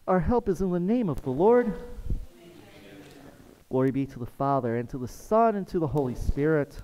Our help is in the name of the Lord. Glory be to the Father, and to the Son, and to the Holy Spirit.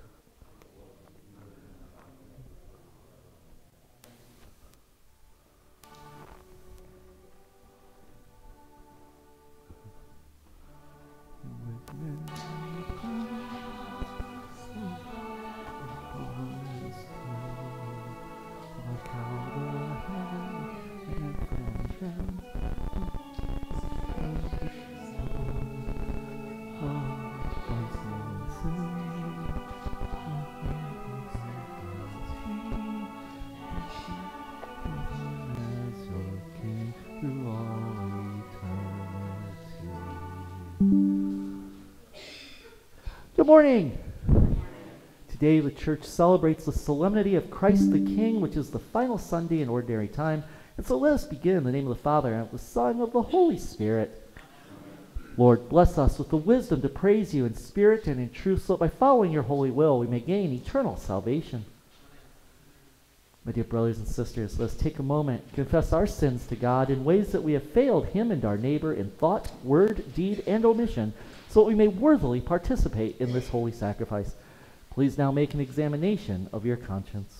Good morning. Today the church celebrates the solemnity of Christ the King, which is the final Sunday in ordinary time. And so let us begin in the name of the Father, and of the Son, and of the Holy Spirit. Lord, bless us with the wisdom to praise you in spirit and in truth, so that by following your holy will we may gain eternal salvation. My dear brothers and sisters, let us take a moment to confess our sins to God in ways that we have failed him and our neighbor in thought, word, deed, and omission, so that we may worthily participate in this holy sacrifice. Please now make an examination of your conscience.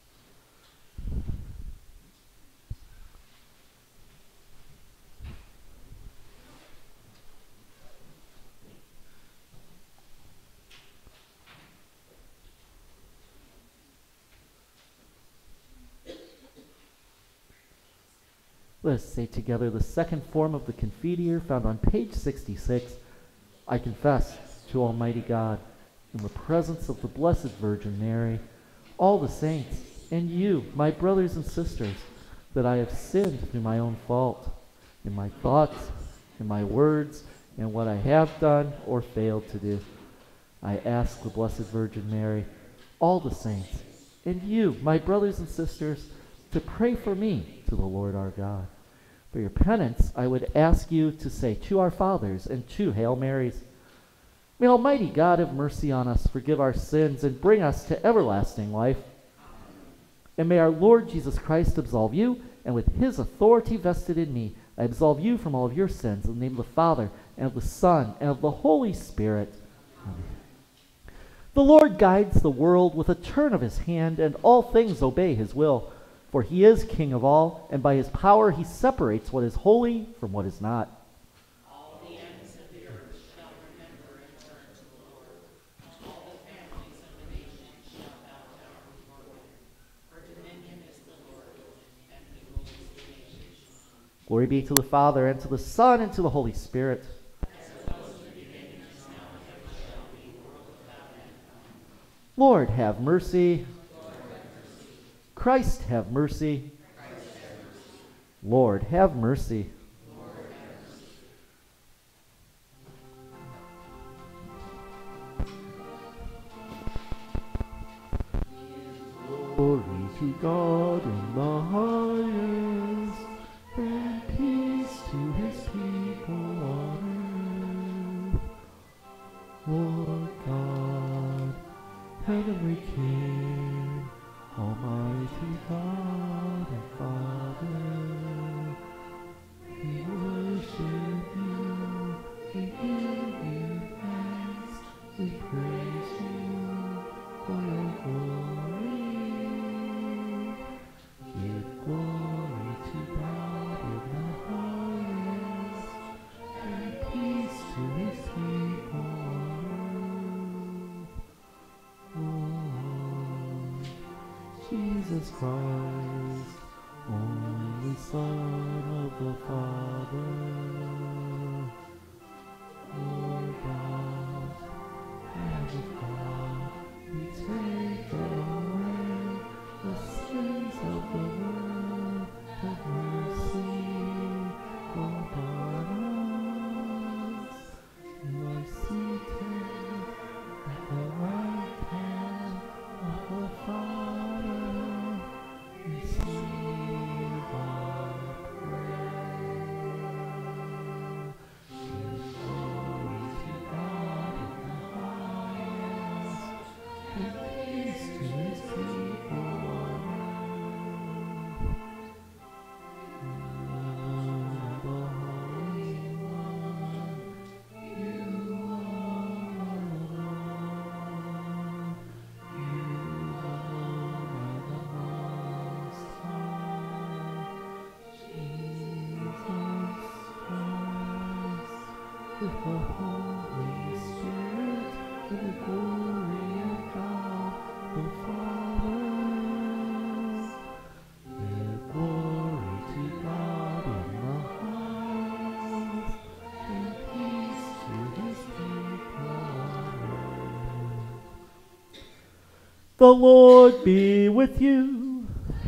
Let us say together the second form of the Confiteor found on page 66. I confess to Almighty God, in the presence of the Blessed Virgin Mary, all the saints, and you, my brothers and sisters, that I have sinned through my own fault, in my thoughts, in my words, and what I have done or failed to do. I ask the Blessed Virgin Mary, all the saints, and you, my brothers and sisters, to pray for me to the Lord our God. For your penance, I would ask you to say 2 Our Fathers and 2 Hail Marys. May Almighty God have mercy on us, forgive our sins, and bring us to everlasting life. And may our Lord Jesus Christ absolve you, and with his authority vested in me, I absolve you from all of your sins, in the name of the Father, and of the Son, and of the Holy Spirit. Amen. The Lord guides the world with a turn of his hand, and all things obey his will. For he is King of all, and by his power he separates what is holy from what is not. All the ends of the earth shall remember and turn to the Lord. All the families of the nations shall bow down before him. For dominion is the Lord, and he rules the nations. Glory be to the Father, and to the Son, and to the Holy Spirit. As it was in the beginning, is now, and ever shall be, world without end. Lord, have mercy. Christ, have mercy. Lord, have mercy. Glory to God in the highest, and peace to his people on earth. Lord God, heavenly King, Almighty God and Father, we worship you, we give you thanks, we praise you for your glory. Give glory to God in the highest, and peace to his people on earth. Lord Jesus Christ, only Son of the Father, Lord God, and of God, we take away the sins of the world. Have mercy upon us. You are seated at the right hand of the Father. Receive our prayer. Give glory to God in the highest, and peace to his with the Holy Spirit, with the glory of God the Father. Give glory to God in the highest, and peace to his people on earth. The Lord be with you.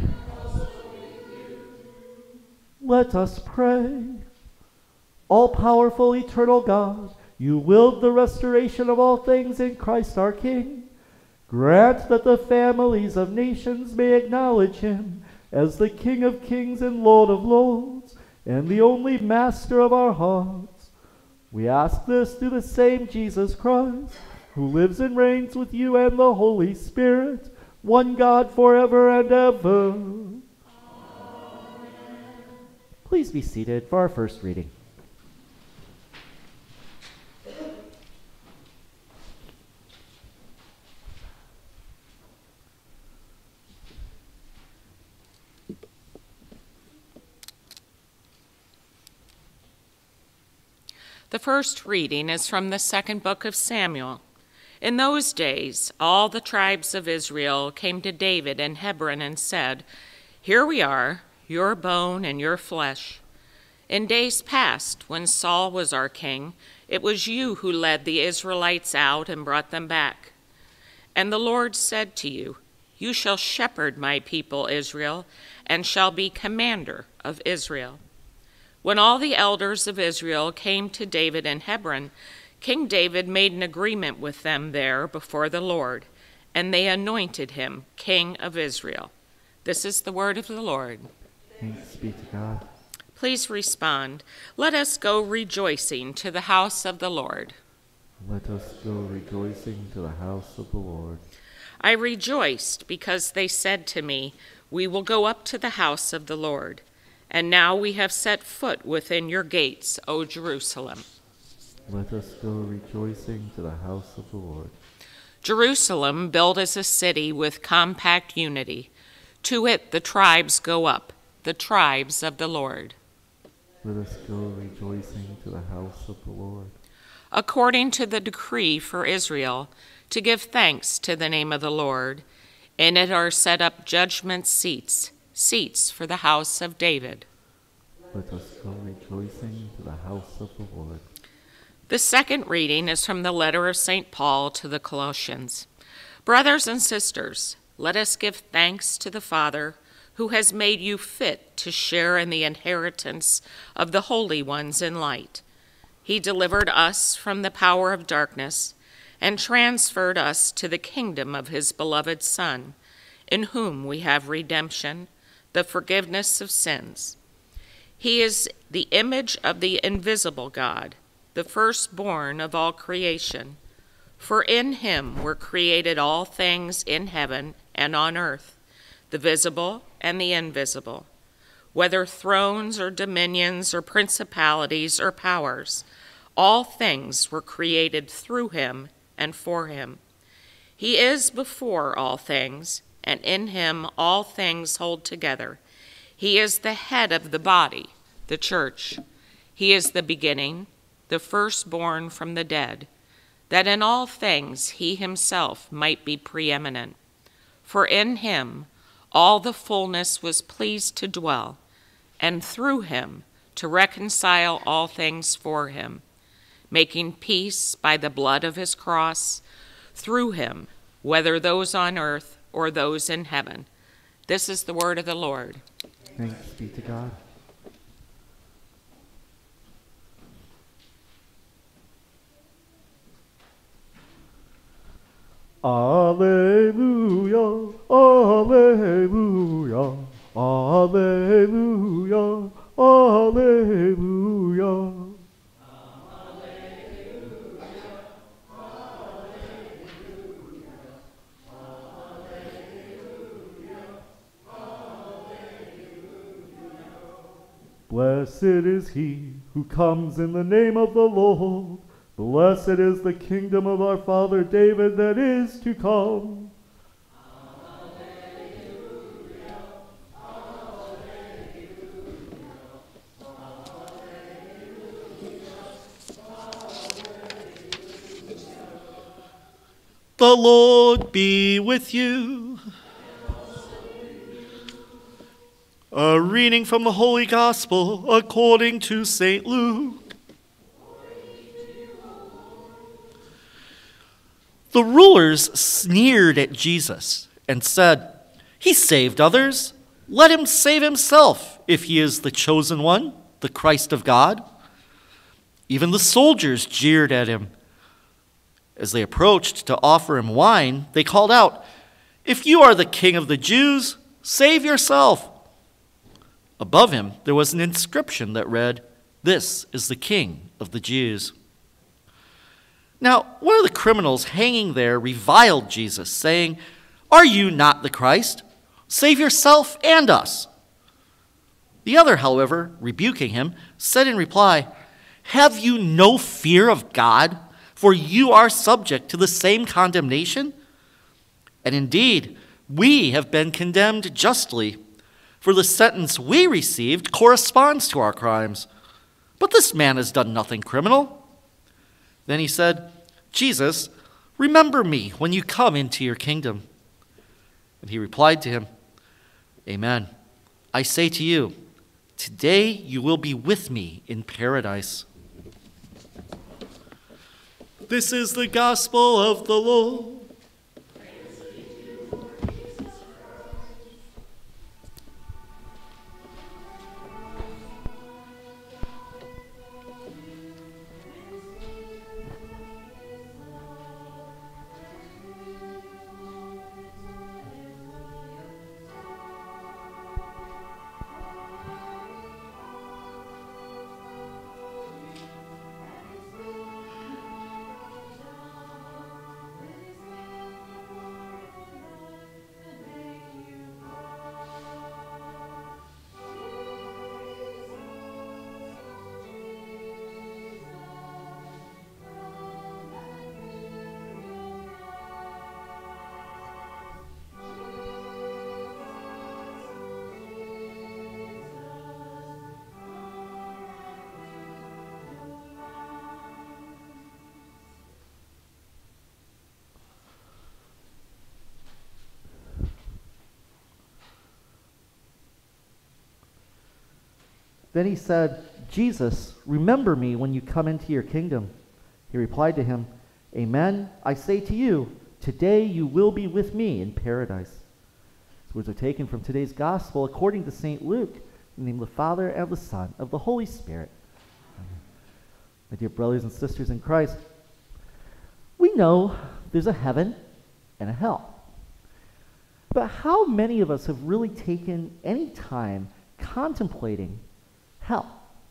Let us pray. All-powerful, eternal God, you willed the restoration of all things in Christ our King. Grant that the families of nations may acknowledge him as the King of kings and Lord of lords, and the only master of our hearts. We ask this through the same Jesus Christ, who lives and reigns with you and the Holy Spirit, one God forever and ever. Amen. Please be seated for our first reading. The first reading is from the second book of Samuel. In those days, all the tribes of Israel came to David in Hebron and said, "Here we are, your bone and your flesh. In days past, when Saul was our king, it was you who led the Israelites out and brought them back. And the Lord said to you, 'You shall shepherd my people Israel, and shall be commander of Israel.' When all the elders of Israel came to David in Hebron, King David made an agreement with them there before the Lord, and they anointed him king of Israel." This is the word of the Lord. Thanks be to God. Please respond. Let us go rejoicing to the house of the Lord. Let us go rejoicing to the house of the Lord. I rejoiced because they said to me, "We will go up to the house of the Lord." And now we have set foot within your gates, O Jerusalem. Let us go rejoicing to the house of the Lord. Jerusalem, built as a city with compact unity. To it the tribes go up, the tribes of the Lord. Let us go rejoicing to the house of the Lord. According to the decree for Israel, to give thanks to the name of the Lord, in it are set up judgment seats, seats for the house of David. Let us go rejoicing to the house of the Lord. The second reading is from the letter of St. Paul to the Colossians. Brothers and sisters, let us give thanks to the Father, who has made you fit to share in the inheritance of the holy ones in light. He delivered us from the power of darkness and transferred us to the kingdom of his beloved Son, in whom we have redemption, the forgiveness of sins. He is the image of the invisible God, the firstborn of all creation. For in him were created all things in heaven and on earth, the visible and the invisible, whether thrones or dominions or principalities or powers. All things were created through him and for him. He is before all things, and in him all things hold together. He is the head of the body, the church. He is the beginning, the firstborn from the dead, that in all things he himself might be preeminent. For in him all the fullness was pleased to dwell, and through him to reconcile all things for him, making peace by the blood of his cross, through him, whether those on earth or those in heaven. This is the word of the Lord. Thanks be to God. Alleluia, alleluia, alleluia, alleluia. Blessed is he who comes in the name of the Lord. Blessed is the kingdom of our father David that is to come. The Lord be with you. A reading from the Holy Gospel according to St. Luke. The rulers sneered at Jesus and said, "He saved others. Let him save himself if he is the chosen one, the Christ of God." Even the soldiers jeered at him. As they approached to offer him wine, they called out, "If you are the king of the Jews, save yourself." Above him, there was an inscription that read, "This is the King of the Jews." Now, one of the criminals hanging there reviled Jesus, saying, "Are you not the Christ? Save yourself and us." The other, however, rebuking him, said in reply, "Have you no fear of God? For you are subject to the same condemnation. And indeed, we have been condemned justly, for the sentence we received corresponds to our crimes. But this man has done nothing criminal." Then he said, "Jesus, remember me when you come into your kingdom." And he replied to him, "Amen. I say to you, today you will be with me in paradise." This is the gospel of the Lord. Then he said, "Jesus, remember me when you come into your kingdom." He replied to him, "Amen, I say to you, today you will be with me in paradise." These words are taken from today's gospel according to St. Luke, in the name of the Father, and of the Son, and of the Holy Spirit. Amen. My dear brothers and sisters in Christ, we know there's a heaven and a hell. But how many of us have really taken any time contemplating hell?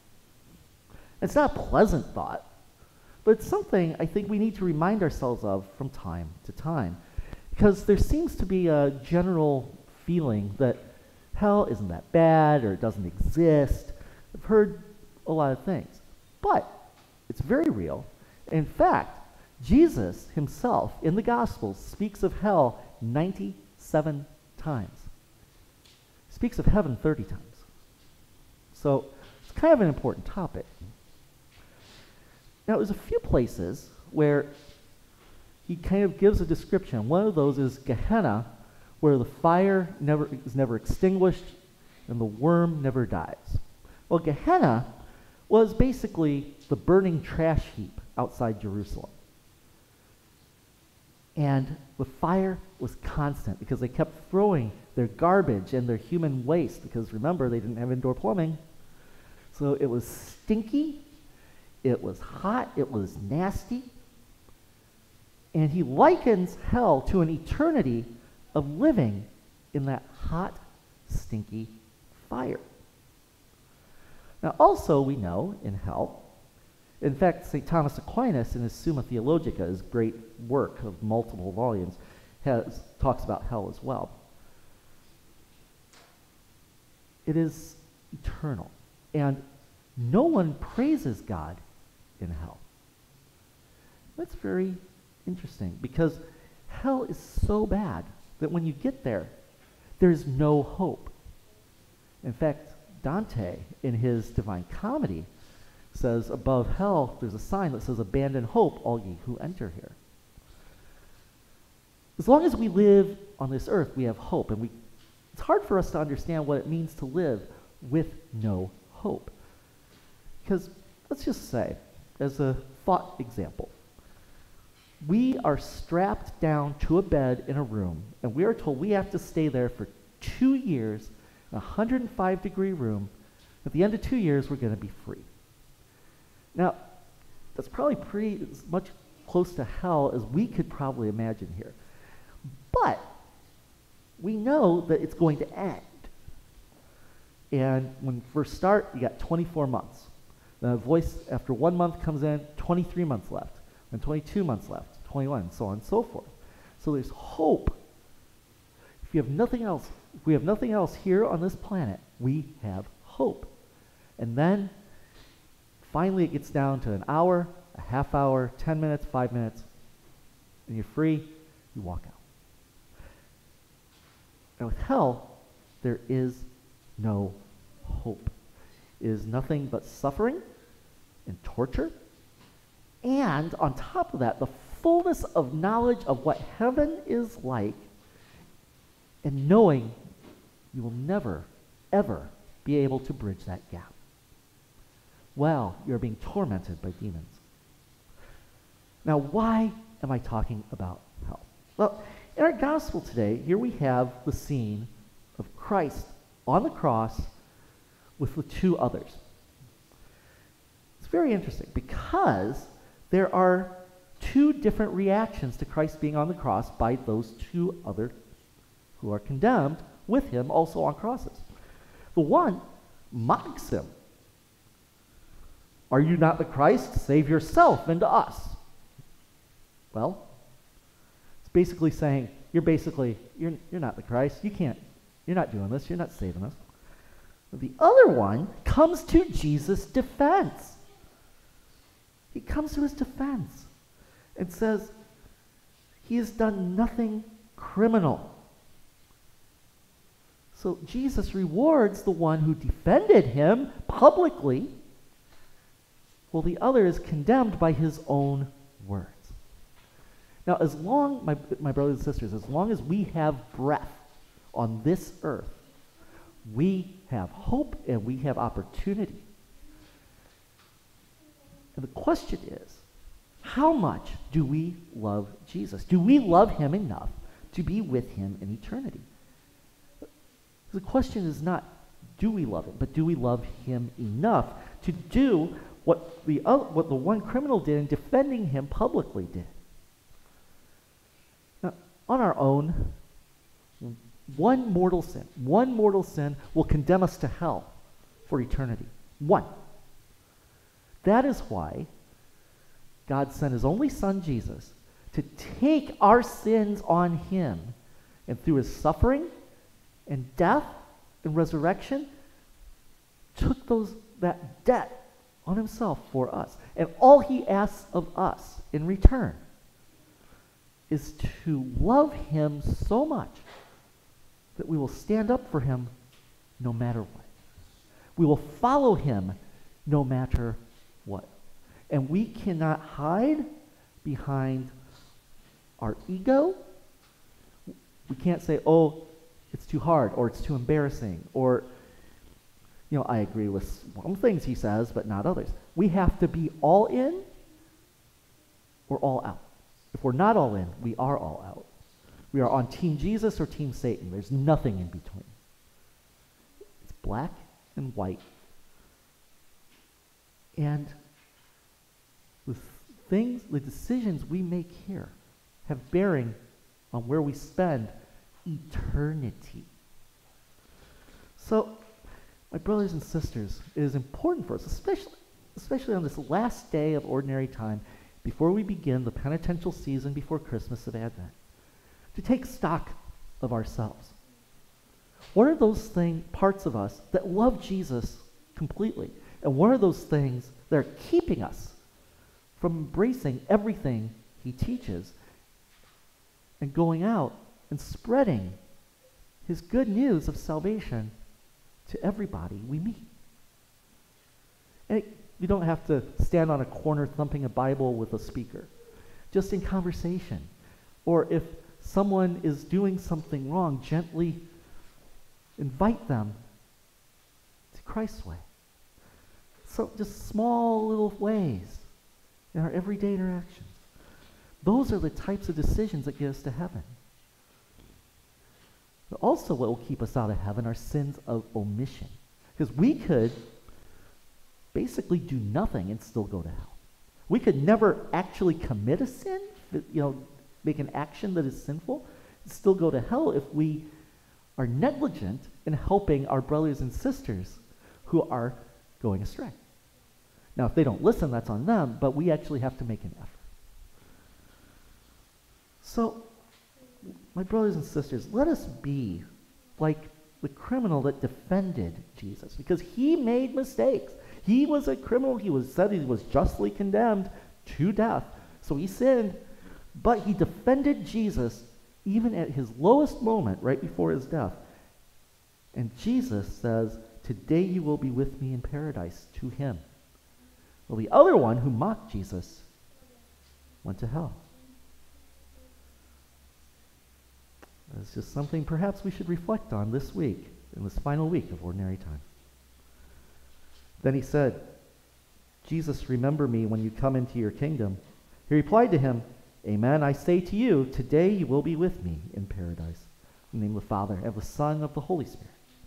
It's not a pleasant thought, but it's something I think we need to remind ourselves of from time to time, because there seems to be a general feeling that hell isn't that bad or it doesn't exist. I've heard a lot of things, but it's very real. In fact, Jesus himself in the Gospels speaks of hell 97 times. He speaks of heaven 30 times. So it's kind of an important topic. Now, there's a few places where he kind of gives a description. One of those is Gehenna, where the fire is never extinguished and the worm never dies. Well, Gehenna was basically the burning trash heap outside Jerusalem. And the fire was constant because they kept throwing their garbage and their human waste, because remember, they didn't have indoor plumbing. So it was stinky, it was hot, it was nasty. And he likens hell to an eternity of living in that hot, stinky fire. Now, also we know in hell, in fact, St. Thomas Aquinas in his Summa Theologica, his great work of multiple volumes, talks about hell as well. It is eternal, and no one praises God in hell. That's very interesting, because hell is so bad that when you get there, there's no hope. In fact, Dante, in his Divine Comedy, says above hell there's a sign that says, "Abandon hope, all ye who enter here." As long as we live on this earth, we have hope, and it's hard for us to understand what it means to live with no hope. Because let's just say, as a thought example, we are strapped down to a bed in a room, and we are told we have to stay there for 2 years in a 105-degree room. At the end of 2 years, we're going to be free. Now, that's probably pretty as much close to hell as we could probably imagine here. But we know that it's going to end. And when you first start, you got 24 months. The voice after 1 month comes in, 23 months left, and 22 months left, 21, so on and so forth. So there's hope. If you have nothing else, if we have nothing else here on this planet, we have hope. And then finally it gets down to an hour, a half hour, 10 minutes, 5 minutes, and you're free, you walk out. And with hell, there is no hope. It is nothing but suffering and torture. And on top of that, the fullness of knowledge of what heaven is like, and knowing you will never, ever be able to bridge that gap. Well, you're being tormented by demons. Now, why am I talking about hell? Well, in our gospel today, here we have the scene of Christ on the cross with the two others. It's very interesting because there are two different reactions to Christ being on the cross by those two others who are condemned with him also on crosses. The one mocks him. Are you not the Christ? Save yourself and us. Well, it's basically saying, you're not the Christ. You're not doing this. You're not saving us. The other one comes to Jesus' defense. He comes to his defense and says, he has done nothing criminal. So Jesus rewards the one who defended him publicly, while the other is condemned by his own words. Now, as long, my brothers and sisters, as long as we have breath on this earth, we have hope and we have opportunity. And the question is, how much do we love Jesus? Do we love him enough to be with him in eternity? The question is not, do we love him, but do we love him enough to do what the one criminal did in defending him publicly did? Now, on our own, one mortal sin will condemn us to hell for eternity. One. That is why God sent his only Son, Jesus, to take our sins on him, and through his suffering and death and resurrection, took that debt on himself for us. And all he asks of us in return is to love him so much that we will stand up for him no matter what. We will follow him no matter what. And we cannot hide behind our ego. We can't say, oh, it's too hard, or it's too embarrassing, or, I agree with some things he says, but not others. We have to be all in or all out. If we're not all in, we are all out. We are on Team Jesus or Team Satan. There's nothing in between. It's black and white. And the decisions we make here have bearing on where we spend eternity. So, my brothers and sisters, it is important for us, especially on this last day of ordinary time, before we begin the penitential season before Christmas of Advent, to take stock of ourselves. What are those parts of us that love Jesus completely? And what are those things that are keeping us from embracing everything he teaches and going out and spreading his good news of salvation to everybody we meet? And you don't have to stand on a corner thumping a Bible with a speaker. Just in conversation. Or if someone is doing something wrong, gently invite them to Christ's way. So just small little ways in our everyday interactions. Those are the types of decisions that get us to heaven. But also what will keep us out of heaven are sins of omission. Because we could basically do nothing and still go to hell. We could never actually commit a sin, make an action that is sinful, and still go to hell if we are negligent in helping our brothers and sisters who are going astray. Now, if they don't listen, that's on them, but we actually have to make an effort. So, my brothers and sisters, let us be like the criminal that defended Jesus, because he made mistakes. He was a criminal. He was justly condemned to death. So he sinned, but he defended Jesus even at his lowest moment, right before his death. And Jesus says, "Today you will be with me in paradise," to him. Well, the other one who mocked Jesus went to hell. It's just something perhaps we should reflect on this week, in this final week of ordinary time. Then he said, "Jesus, remember me when you come into your kingdom." He replied to him, "Amen, I say to you, today you will be with me in paradise." In the name of the Father, and of the Son, and of the Holy Spirit.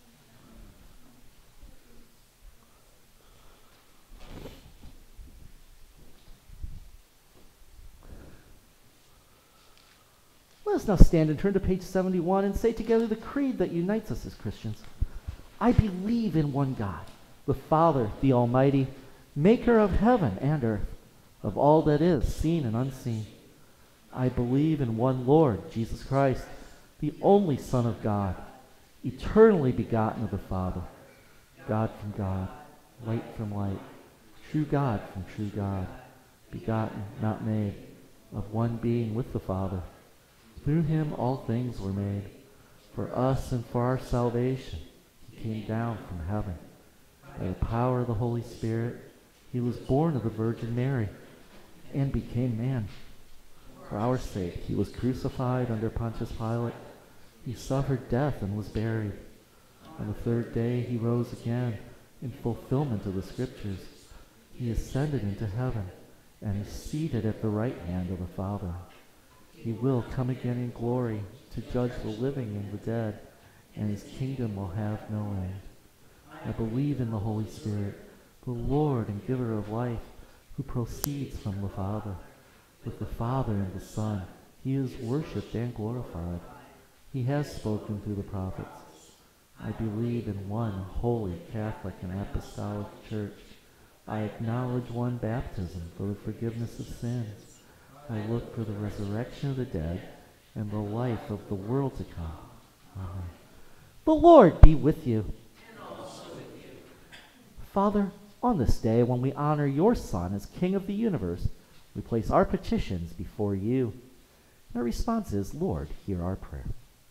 Let us now stand and turn to page 71 and say together the creed that unites us as Christians. I believe in one God, the Father, the Almighty, maker of heaven and earth, of all that is seen and unseen. I believe in one Lord, Jesus Christ, the only Son of God, eternally begotten of the Father, God from God, light from light, true God from true God, begotten, not made, of one being with the Father. Through him all things were made. For us and for our salvation, he came down from heaven. By the power of the Holy Spirit, he was born of the Virgin Mary and became man. For our sake, he was crucified under Pontius Pilate. He suffered death and was buried. On the third day, he rose again in fulfillment of the Scriptures. He ascended into heaven and is seated at the right hand of the Father. He will come again in glory to judge the living and the dead, and his kingdom will have no end. I believe in the Holy Spirit, the Lord and giver of life, who proceeds from the Father. With the Father and the Son, he is worshipped and glorified. He has spoken through the prophets. I believe in one holy, Catholic, and apostolic church. I acknowledge one baptism for the forgiveness of sins. I look for the resurrection of the dead and the life of the world to come. Amen. The Lord be with you. And also with you. Father, on this day when we honor your Son as King of the universe, we place our petitions before you. Our response is, Lord, hear our prayer.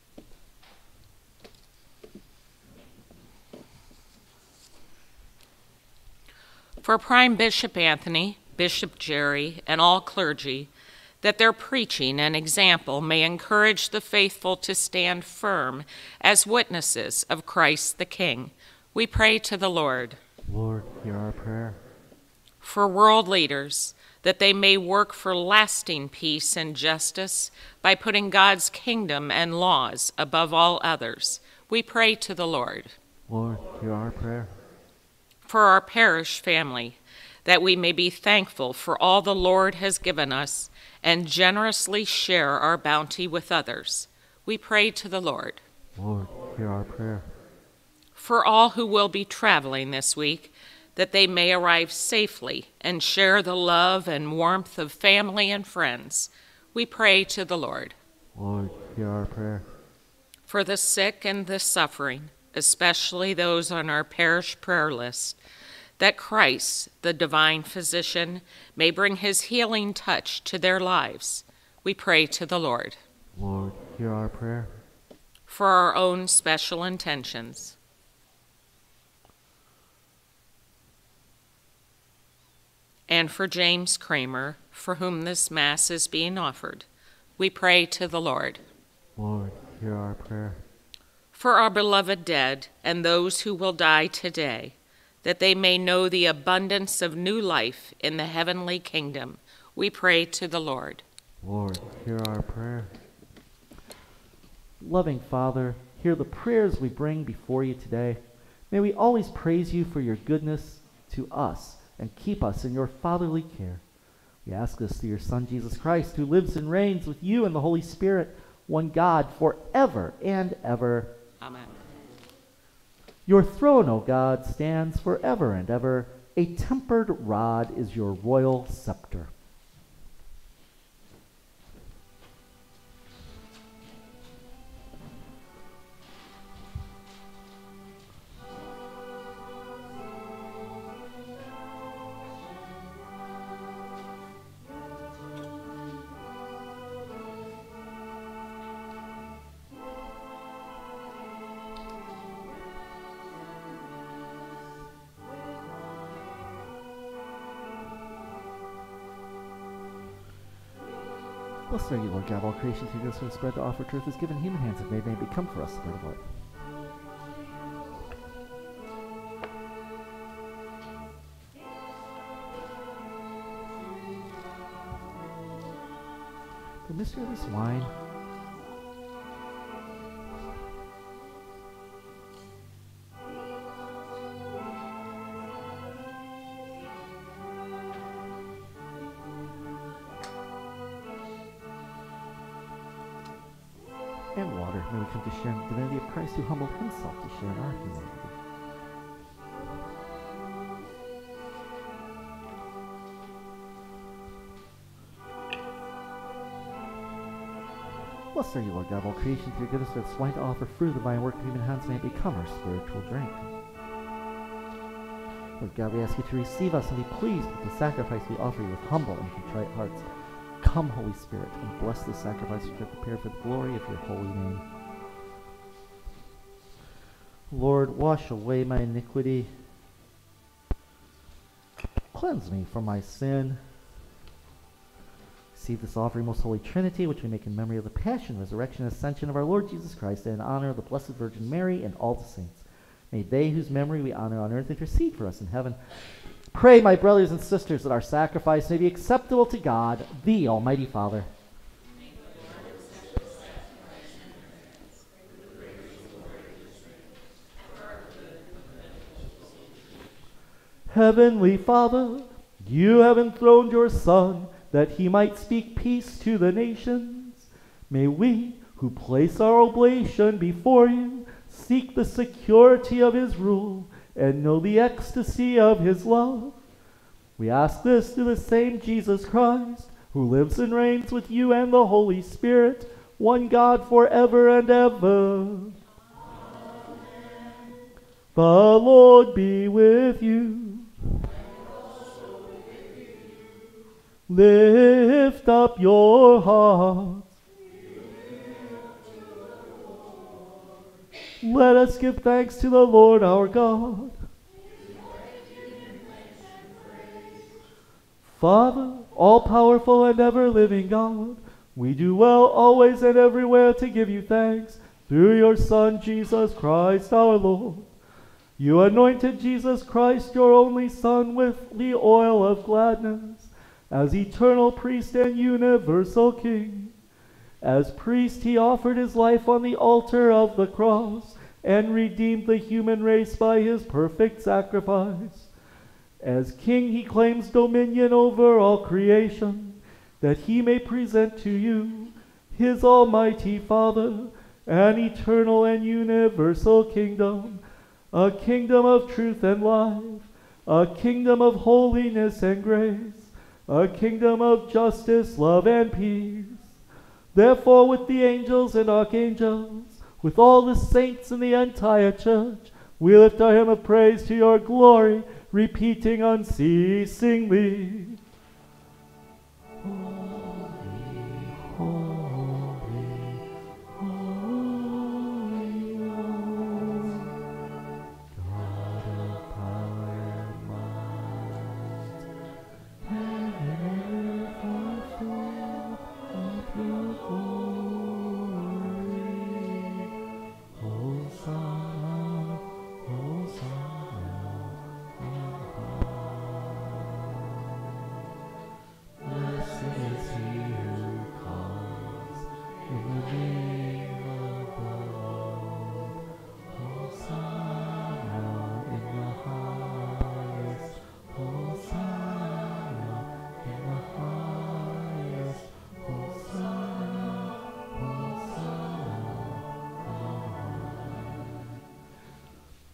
For Prime Bishop Anthony, Bishop Jerry, and all clergy, that their preaching and example may encourage the faithful to stand firm as witnesses of Christ the King, we pray to the Lord. Lord, hear our prayer. For world leaders, that they may work for lasting peace and justice by putting God's kingdom and laws above all others, we pray to the Lord. Lord, hear our prayer. For our parish family, that we may be thankful for all the Lord has given us and generously share our bounty with others, we pray to the Lord. Lord, hear our prayer. For all who will be traveling this week, that they may arrive safely and share the love and warmth of family and friends, we pray to the Lord. Lord, hear our prayer. For the sick and the suffering, especially those on our parish prayer list, that Christ, the divine physician, may bring his healing touch to their lives, we pray to the Lord. Lord, hear our prayer. For our own special intentions, and for James Kramer, for whom this Mass is being offered, we pray to the Lord. Lord, hear our prayer. For our beloved dead and those who will die today, that they may know the abundance of new life in the heavenly kingdom, we pray to the Lord. Lord, hear our prayer. Loving Father, hear the prayers we bring before you today. May we always praise you for your goodness to us and keep us in your fatherly care. We ask this through your Son, Jesus Christ, who lives and reigns with you and the Holy Spirit, one God, forever and ever. Amen. Your throne, O God, stands forever and ever. A tempered rod is your royal scepter. Blessed are you, Lord God, of all creation, through this spread to offer truth is given human hands have made, may become for us the bread of life. The mystery of this wine. And water, may we come to share in the divinity of Christ who humbled himself to share in our humanity. Blessed are you, Lord God, of all creation, through your goodness, for this wine to offer fruit of the vine work of human hands may become our spiritual drink. Lord God, we ask you to receive us and be pleased with the sacrifice we offer you with humble and contrite hearts. Come, Holy Spirit, and bless the sacrifice which we have prepared for the glory of your holy name. Lord, wash away my iniquity. Cleanse me from my sin. Receive this offering, most holy Trinity, which we make in memory of the passion, resurrection, and ascension of our Lord Jesus Christ, and in honor of the Blessed Virgin Mary and all the saints. May they whose memory we honor on earth intercede for us in heaven. Pray, my brothers and sisters, that our sacrifice may be acceptable to God, the Almighty Father. Heavenly Father, you have enthroned your Son, that he might speak peace to the nations. May we, who place our oblation before you, seek the security of his rule and know the ecstasy of his love. We ask this through the same Jesus Christ, who lives and reigns with you and the Holy Spirit, one God forever and ever. Amen. The Lord be with you. Lift up your hearts. Let us give thanks to the Lord our God. Father, all-powerful and ever-living God, we do well always and everywhere to give you thanks through your Son, Jesus Christ our Lord. You anointed Jesus Christ, your only Son, with the oil of gladness, as eternal priest and universal King. As priest, he offered his life on the altar of the cross and redeemed the human race by his perfect sacrifice. As king, he claims dominion over all creation, that he may present to you, his almighty Father, an eternal and universal kingdom, a kingdom of truth and life, a kingdom of holiness and grace, a kingdom of justice, love, and peace. Therefore, with the angels and archangels, with all the saints in the entire church, we lift our hymn of praise to your glory, repeating unceasingly.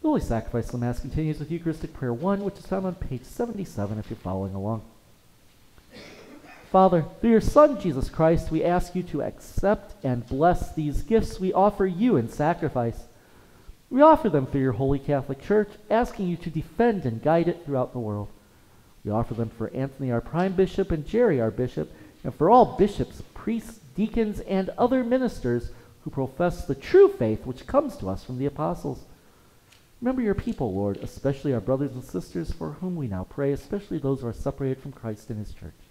The Holy Sacrifice of the Mass continues with Eucharistic Prayer 1, which is found on page 77 if you're following along. Father, through your Son, Jesus Christ, we ask you to accept and bless these gifts we offer you in sacrifice. We offer them through your Holy Catholic Church, asking you to defend and guide it throughout the world. We offer them for Anthony, our Prime Bishop, and Jerry, our Bishop, and for all bishops, priests, deacons, and other ministers who profess the true faith which comes to us from the apostles. Remember your people, Lord, especially our brothers and sisters for whom we now pray, especially those who are separated from Christ and his church.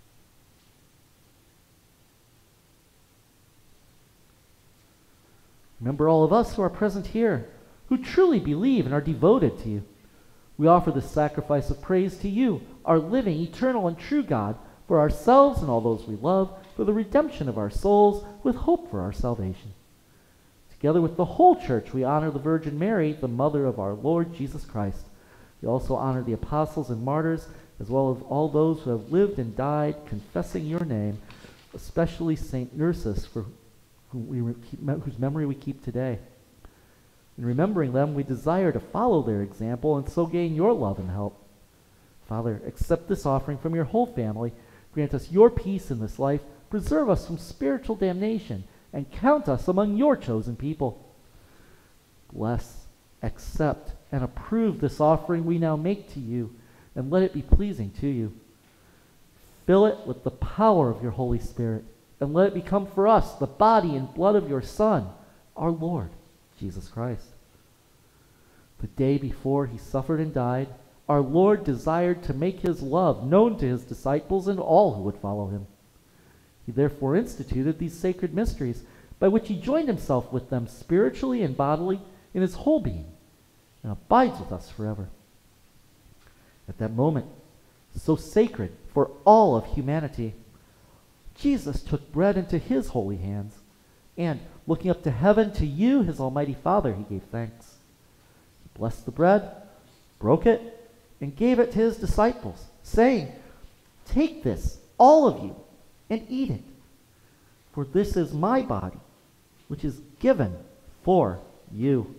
Remember all of us who are present here, who truly believe and are devoted to you. We offer this sacrifice of praise to you, our living, eternal, and true God, for ourselves and all those we love, for the redemption of our souls, with hope for our salvation. Together with the whole church, we honor the Virgin Mary, the mother of our Lord Jesus Christ. We also honor the apostles and martyrs, as well as all those who have lived and died confessing your name, especially Saint Nerses, for whose memory we keep today. In remembering them, we desire to follow their example and so gain your love and help. Father, accept this offering from your whole family. Grant us your peace in this life. Preserve us from spiritual damnation and count us among your chosen people. Bless, accept, and approve this offering we now make to you, and let it be pleasing to you. Fill it with the power of your Holy Spirit, and let it become for us the body and blood of your Son, our Lord, Jesus Christ. The day before he suffered and died, our Lord desired to make his love known to his disciples and all who would follow him. He therefore instituted these sacred mysteries by which he joined himself with them spiritually and bodily in his whole being and abides with us forever. At that moment, so sacred for all of humanity, Jesus took bread into his holy hands, and, looking up to heaven, to you, his almighty Father, he gave thanks. He blessed the bread, broke it, and gave it to his disciples, saying, "Take this, all of you, and eat it, for this is my body, which is given for you."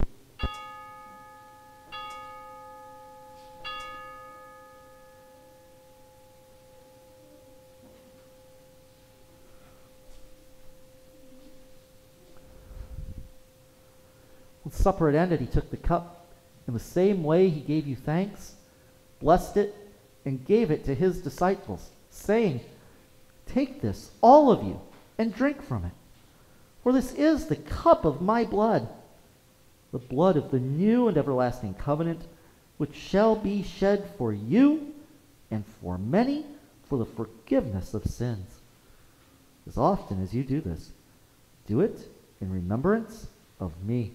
When supper had ended, he took the cup. In the same way he gave you thanks, blessed it, and gave it to his disciples, saying, "Take this, all of you, and drink from it. For this is the cup of my blood, the blood of the new and everlasting covenant, which shall be shed for you and for many for the forgiveness of sins. As often as you do this, do it in remembrance of me."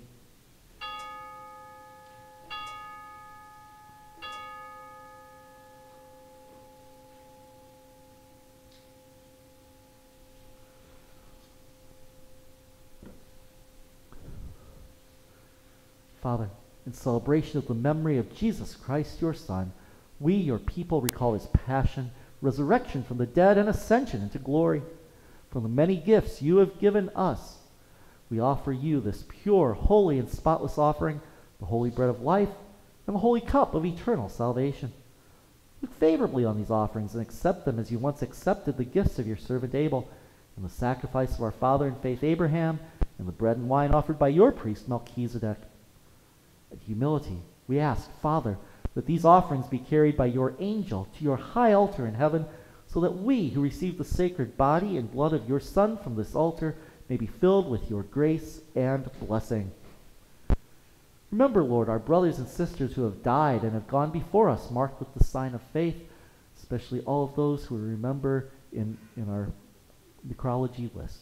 Father, in celebration of the memory of Jesus Christ, your Son, we, your people, recall his passion, resurrection from the dead, and ascension into glory. From the many gifts you have given us, we offer you this pure, holy, and spotless offering, the holy bread of life, and the holy cup of eternal salvation. Look favorably on these offerings and accept them as you once accepted the gifts of your servant Abel, and the sacrifice of our father in faith Abraham, and the bread and wine offered by your priest Melchizedek. In humility, we ask, Father, that these offerings be carried by your angel to your high altar in heaven, so that we who receive the sacred body and blood of your Son from this altar may be filled with your grace and blessing. Remember, Lord, our brothers and sisters who have died and have gone before us, marked with the sign of faith, especially all of those who we remember in our necrology list.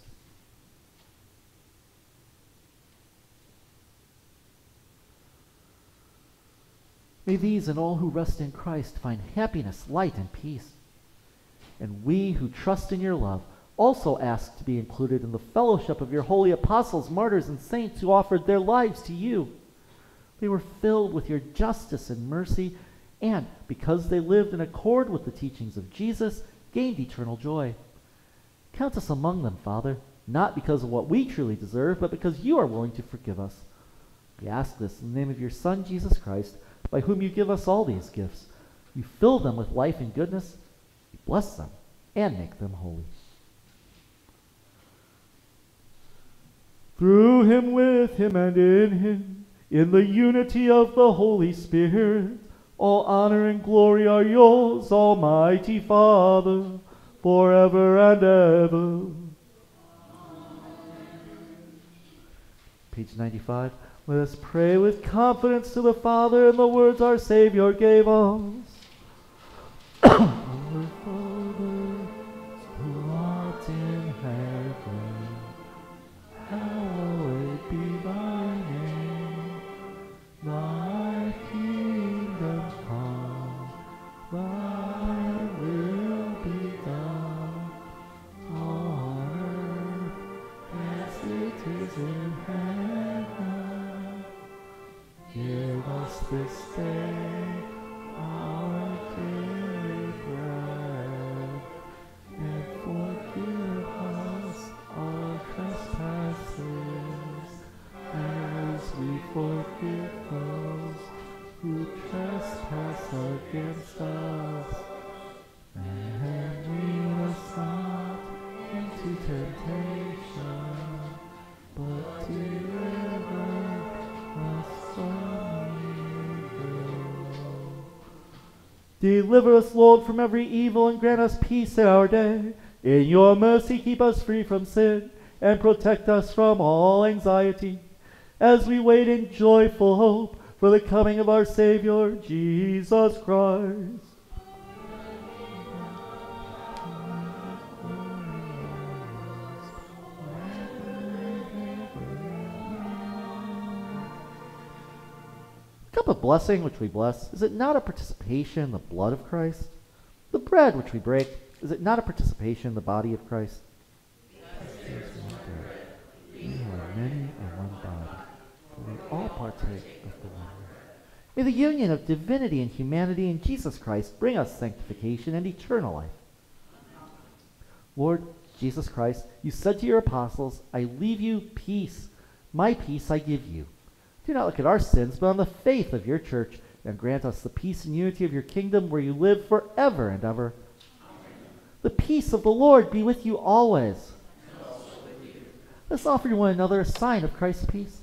May these and all who rest in Christ find happiness, light, and peace. And we who trust in your love also ask to be included in the fellowship of your holy apostles, martyrs, and saints who offered their lives to you. They were filled with your justice and mercy, and because they lived in accord with the teachings of Jesus, gained eternal joy. Count us among them, Father, not because of what we truly deserve, but because you are willing to forgive us. We ask this in the name of your Son, Jesus Christ, by whom you give us all these gifts. You fill them with life and goodness, you bless them, and make them holy. Through him, with him, and in him, in the unity of the Holy Spirit, all honor and glory are yours, Almighty Father, forever and ever. Page 95. Let us pray with confidence to the Father in the words our Savior gave us. Our Father, who art in heaven, hallowed be thy name. Thy kingdom come, thy will be done, on earth as it is in heaven. Give us this day our daily bread, and forgive us our trespasses, as we forgive those who trespass against us. And lead us not into temptation, but deliver us from evil. Deliver us, Lord, from every evil, and grant us peace in our day. In your mercy keep us free from sin, and protect us from all anxiety, as we wait in joyful hope for the coming of our Savior, Jesus Christ. The cup of blessing which we bless, is it not a participation in the blood of Christ? The bread which we break, is it not a participation in the body of Christ? We are many in one body, for we all partake of the one. May the union of divinity and humanity in Jesus Christ bring us sanctification and eternal life. Lord Jesus Christ, you said to your apostles, I leave you peace. My peace I give you. Do not look at our sins, but on the faith of your church, and grant us the peace and unity of your kingdom where you live forever and ever. The peace of the Lord be with you always. Let's offer to one another a sign of Christ's peace.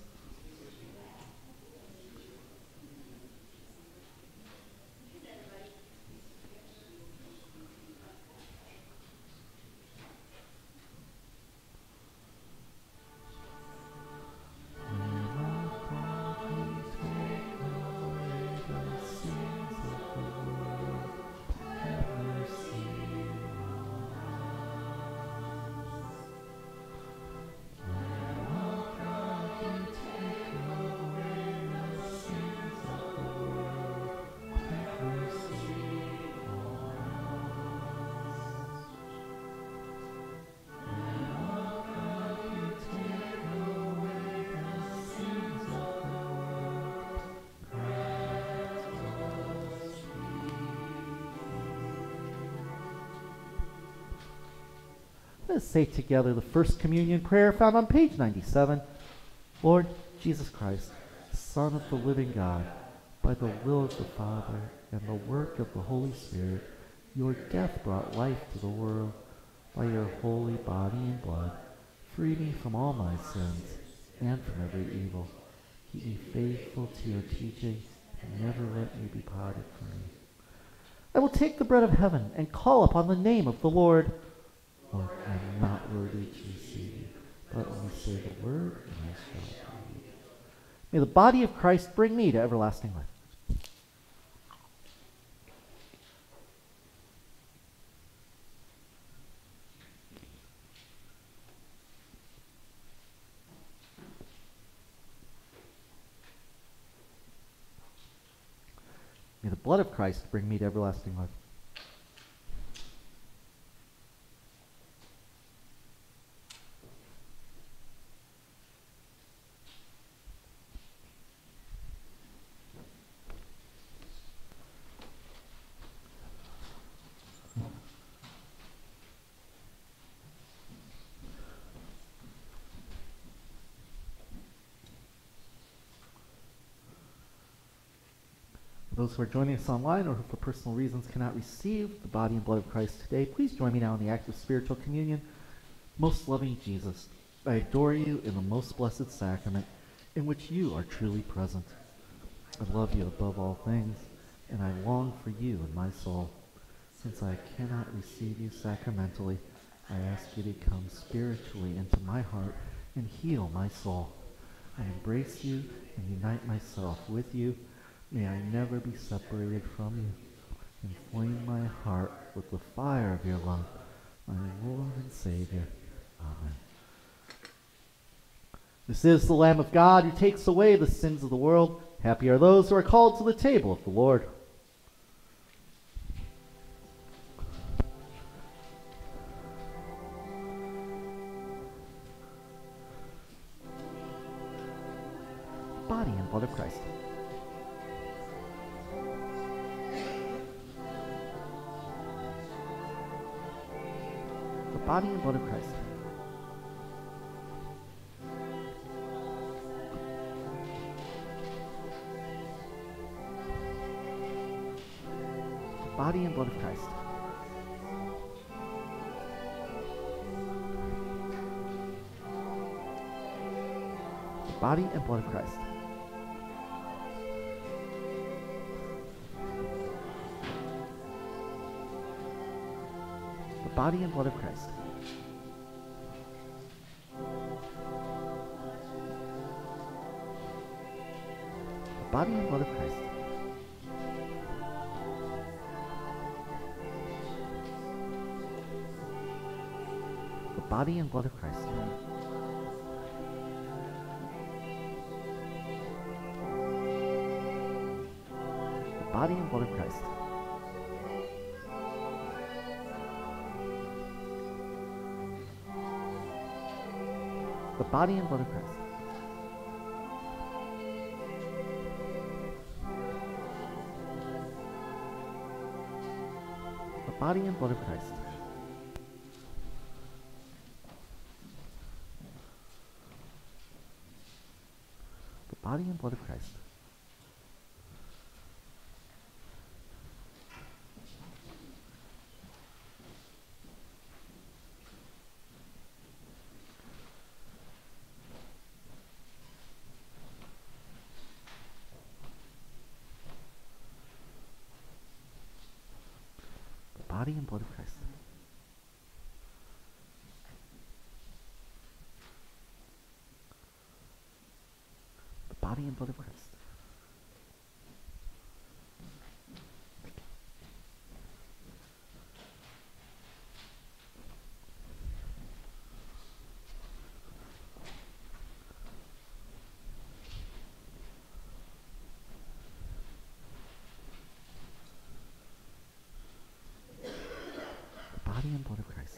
Let us say together the First Communion prayer found on page 97. Lord Jesus Christ, Son of the living God, by the will of the Father and the work of the Holy Spirit, your death brought life to the world. By your holy body and blood, free me from all my sins and from every evil. Keep me faithful to your teaching and never let me be parted from you. I will take the bread of heaven and call upon the name of the Lord. Lord, I am not worthy to receive you, but only say the word, and I shall believe. May the body of Christ bring me to everlasting life. May the blood of Christ bring me to everlasting life. those who are joining us online or who for personal reasons cannot receive the body and blood of Christ today, please join me now in the act of spiritual communion. Most loving Jesus, I adore you in the most blessed sacrament in which you are truly present. I love you above all things, and I long for you in my soul. Since I cannot receive you sacramentally, I ask you to come spiritually into my heart and heal my soul. I embrace you and unite myself with you. May I never be separated from you. Inflame my heart with the fire of your love, my Lord and Savior. Amen. This is the Lamb of God who takes away the sins of the world. Happy are those who are called to the table of the Lord. Body and blood of Christ. The body and blood of Christ. The body and blood of Christ. The body and blood of Christ. The body and blood of Christ. The body and blood of Christ. The body and blood of Christ. The body and blood of Christ. The body and blood of Christ. The body and blood of Christ. The body and blood of Christ. Body and blood of Christ. The body and blood of Christ. Body and blood of Christ.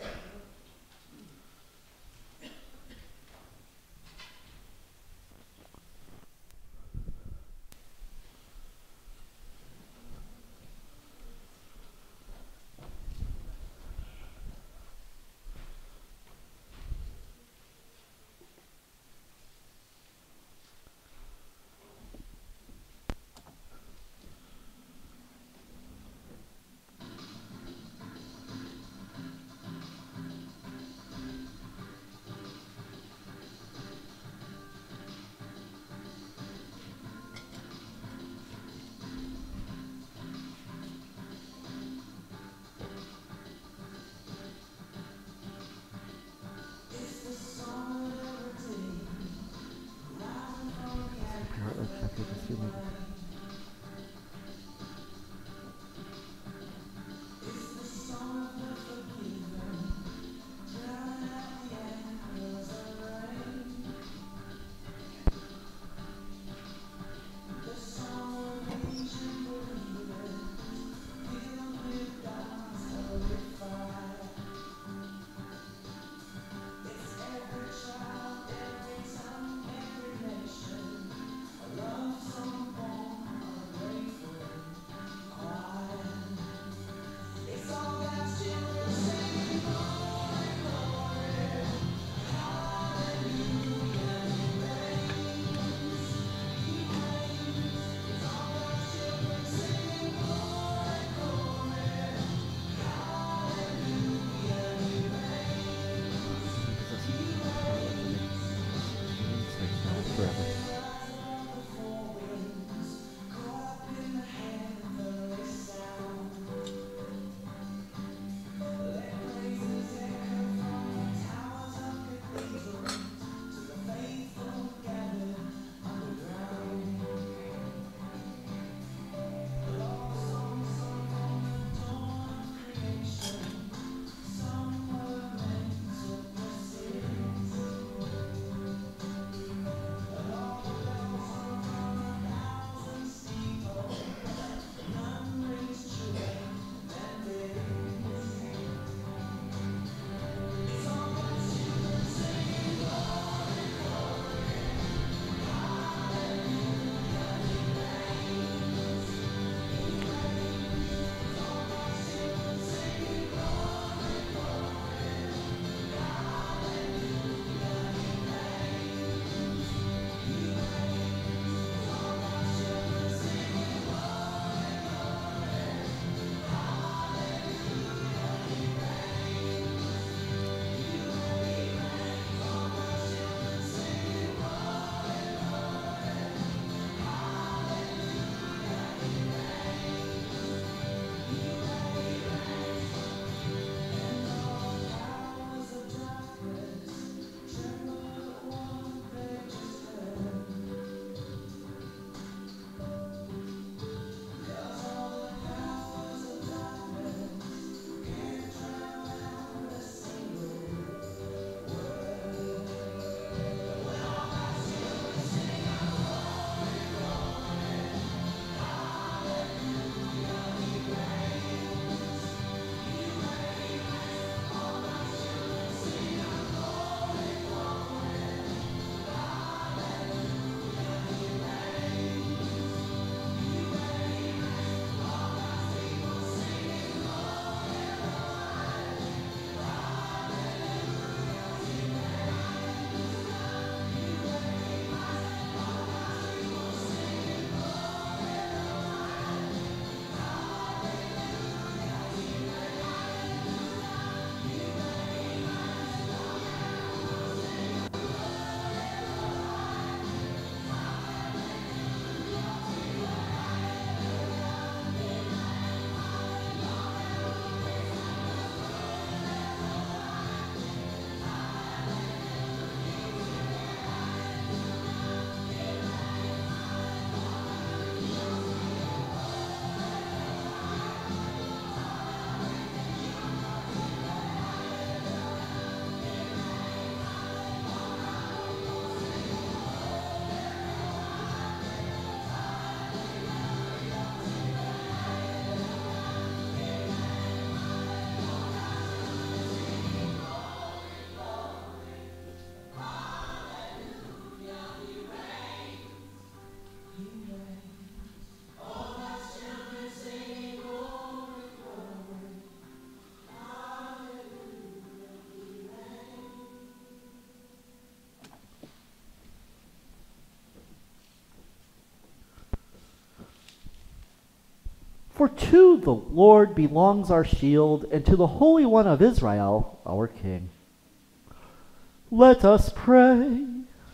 For to the Lord belongs our shield, and to the Holy One of Israel, our King. Let us pray.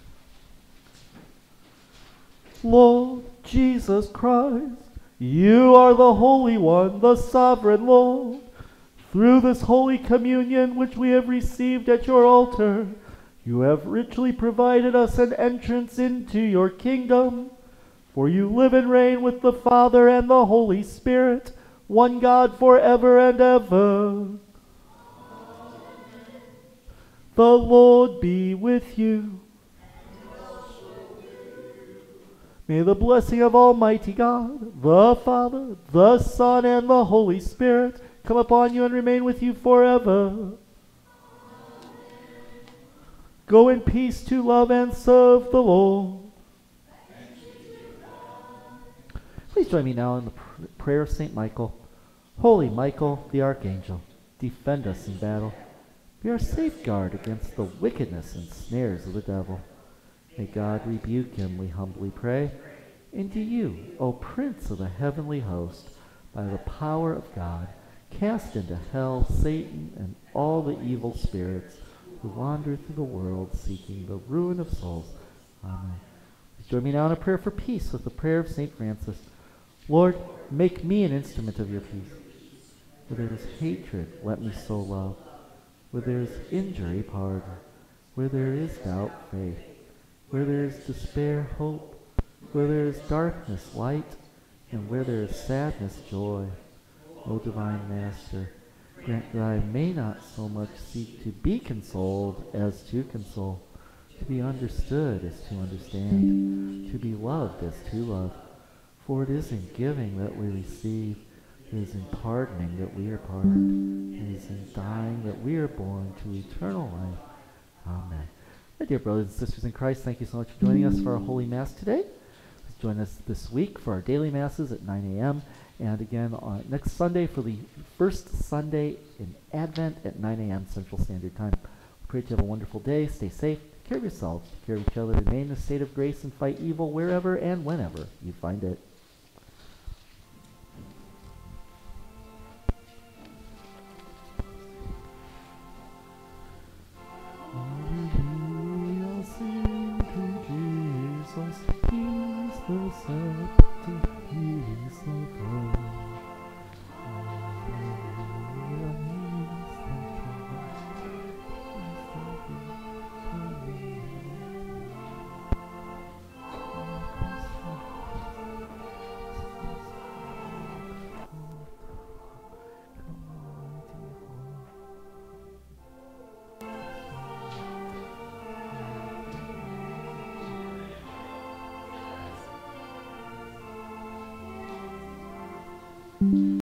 Lord Jesus Christ, you are the Holy One, the Sovereign Lord. Through this Holy Communion which we have received at your altar, you have richly provided us an entrance into your kingdom. For you live and reign with the Father and the Holy Spirit, one God forever and ever. The Lord be with you. May the blessing of Almighty God, the Father, the Son, and the Holy Spirit come upon you and remain with you forever. Go in peace to love and serve the Lord. Please join me now in the prayer of St. Michael. Holy Michael, the Archangel, defend us in battle. Be our safeguard against the wickedness and snares of the devil. May God rebuke him, we humbly pray. And to you, O Prince of the heavenly host, by the power of God, cast into hell Satan and all the evil spirits who wander through the world seeking the ruin of souls. Amen. Please join me now in a prayer for peace with the prayer of St. Francis. Lord, make me an instrument of your peace. Where there is hatred, let me so love. Where there is injury, pardon. Where there is doubt, faith. Where there is despair, hope. Where there is darkness, light. And where there is sadness, joy. O divine Master, grant that I may not so much seek to be consoled as to console, to be understood as to understand, to be loved as to love. For it is in giving that we receive, it is in pardoning that we are pardoned, it is in dying that we are born to eternal life. Amen. My dear brothers and sisters in Christ, thank you so much for joining us for our Holy Mass today. Please join us this week for our daily Masses at 9 a.m. and again on next Sunday for the first Sunday in Advent at 9 a.m. Central Standard Time. We pray that you have a wonderful day. Stay safe. Take care of yourselves. Take care of each other. Remain in a state of grace and fight evil wherever and whenever you find it. Hallelujah, sing to Jesus. He's the scepter, he's the throne. Hallelujah, he's the throne. He's the